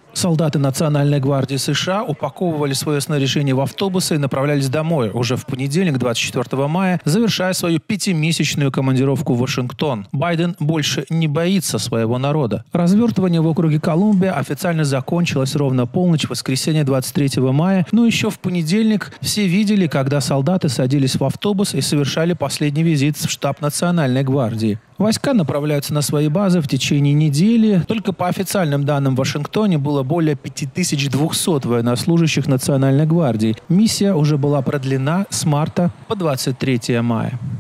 Солдаты Национальной гвардии США упаковывали свое снаряжение в автобусы и направлялись домой уже в понедельник, 24 мая, завершая свою 5-месячную командировку в Вашингтон. Байден больше не боится своего народа. Развертывание в округе Колумбия официально закончилось ровно полночь в воскресенье 23 мая, но еще в понедельник все видели, когда солдаты садились в автобус и совершали последний визит в штаб Национальной гвардии. Войска направляются на свои базы в течение недели. Только по официальным данным в Вашингтоне было более 5200 военнослужащих Национальной гвардии. Миссия уже была продлена с марта по 23 мая.